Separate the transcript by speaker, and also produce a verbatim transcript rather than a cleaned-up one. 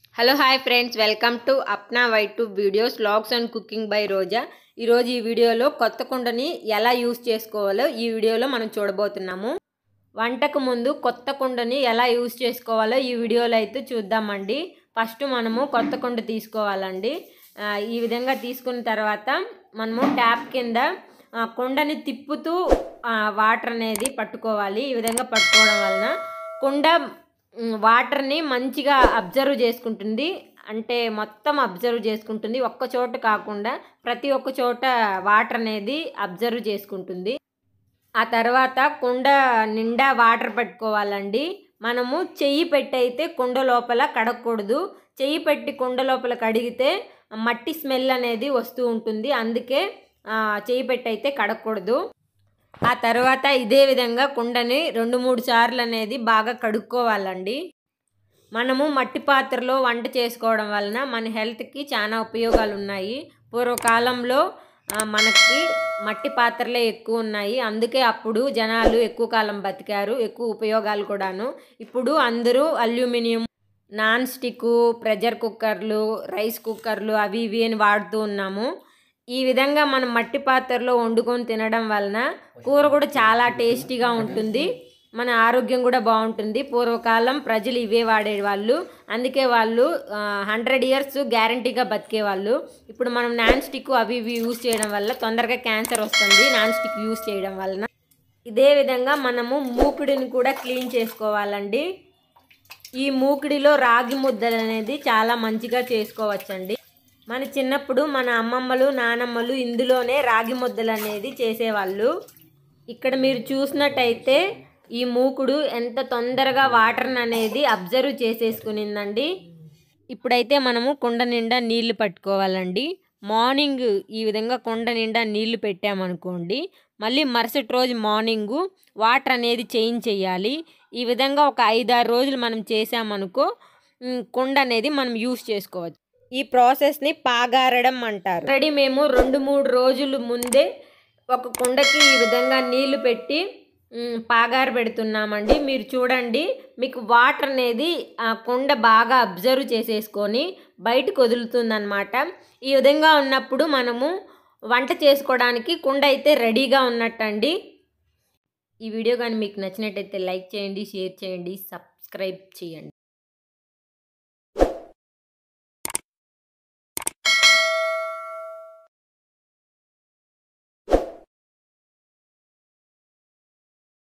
Speaker 1: Hello hi friends, welcome to Apna Y two videos vlogs and cooking by Roja. ఈరోజు ఈ వీడియోలో కొత్త కుండని ఎలా యూస్ చేసుకోవాలో ఈ వీడియోలో మనం చూడబోతున్నాము. వంటకు ముందు కొత్త కుండని ఎలా యూస్ చేసుకోవాలో ఈ వీడియోలో అయితే చూద్దామండి. ఫస్ట్ మనము కొత్త కుండ తీసుకోవాలండి. ఈ విధంగా తీసుకున్న తర్వాత మనము ట్యాప్ కింద కుండని తిప్పుతూ వాటర్ అనేది పట్టుకోవాలి. ఈ విధంగా పట్టుకోవడం వలన కుండ వాటర్ని మంచిగా అబ్జర్వ్ చేసుకుంటుంది, అంటే మొత్తం అబ్జర్వ్ చేసుకుంటుంది. ఒక్క చోట కాకుండా ప్రతి ఒక్క చోట వాటర్ అనేది అబ్జర్వ్ చేసుకుంటుంది. ఆ తర్వాత కుండ నిండా వాటర్ పట్టుకోవాలండి. మనము చెయ్యి పెట్టి అయితే కుండ లోపల కడగకూడదు. చెయ్యి పెట్టి కుండ లోపల కడిగితే మట్టి స్మెల్ అనేది వస్తూ ఉంటుంది, అందుకే చెయ్యి పెట్టి అయితే కడగకూడదు. ఆ తర్వాత ఇదే విధంగా కుండని రెండు మూడు సార్లు అనేది బాగా కడుక్కోవాలండి. మనము మట్టి పాత్రలో వంట చేసుకోవడం వలన మన హెల్త్కి చాలా ఉపయోగాలు ఉన్నాయి. పూర్వకాలంలో మనకి మట్టి పాత్రలే ఎక్కువ ఉన్నాయి, అందుకే అప్పుడు జనాలు ఎక్కువ కాలం బతికారు, ఎక్కువ ఉపయోగాలు కూడాను. ఇప్పుడు అందరూ అల్యూమినియం, నాన్ స్టిక్, ప్రెషర్ కుక్కర్లు, రైస్ కుక్కర్లు అవి ఇవి అని వాడుతూ ఉన్నాము. ఈ విధంగా మనం మట్టి పాత్రలో వండుకొని తినడం వలన కూర కూడా చాలా టేస్టీగా ఉంటుంది, మన ఆరోగ్యం కూడా బాగుంటుంది. పూర్వకాలం ప్రజలు ఇవే వాడేవాళ్ళు, అందుకే వాళ్ళు హండ్రెడ్ ఇయర్స్ గ్యారంటీగా బతికేవాళ్ళు. ఇప్పుడు మనం నాన్ స్టిక్ అవి ఇవి యూజ్ చేయడం వల్ల తొందరగా క్యాన్సర్ వస్తుంది, నాన్ స్టిక్ యూజ్ చేయడం వలన. ఇదే విధంగా మనము మూకుడిని కూడా క్లీన్ చేసుకోవాలండి. ఈ మూకుడిలో రాగి ముద్దలు అనేది చాలా మంచిగా చేసుకోవచ్చండి. మన చిన్నప్పుడు మన అమ్మమ్మలు నానమ్మలు ఇందులోనే రాగి ముద్దలు అనేది చేసేవాళ్ళు. ఇక్కడ మీరు చూసినట్టయితే ఈ మూకుడు ఎంత తొందరగా వాటర్ని అనేది అబ్జర్వ్ చేసేసుకునిందండి. ఇప్పుడైతే మనము కుండ నిండా నీళ్లు పట్టుకోవాలండి. మార్నింగ్ ఈ విధంగా కుండ నిండా నీళ్లు పెట్టామనుకోండి, మళ్ళీ మరుసటి రోజు మార్నింగు వాటర్ అనేది చేంజ్ చేయాలి. ఈ విధంగా ఒక ఐదారు రోజులు మనం చేసామనుకో కుండ అనేది మనం యూస్ చేసుకోవచ్చు. ఈ ప్రాసెస్ని పాగారడం అంటారు. ఆల్రెడీ మేము రెండు మూడు రోజులు ముందే ఒక కుండకి ఈ విధంగా నీళ్లు పెట్టి పాగారు పెడుతున్నామండి. మీరు చూడండి, మీకు వాటర్ అనేది ఆ కుండ బాగా అబ్జర్వ్ చేసేసుకొని బయటకు వదులుతుందన్నమాట. ఈ విధంగా ఉన్నప్పుడు మనము వంట చేసుకోవడానికి కుండ అయితే రెడీగా ఉన్నట్టండి. ఈ వీడియో కానీ మీకు నచ్చినట్టయితే లైక్ చేయండి, షేర్ చేయండి, సబ్స్క్రైబ్ చేయండి.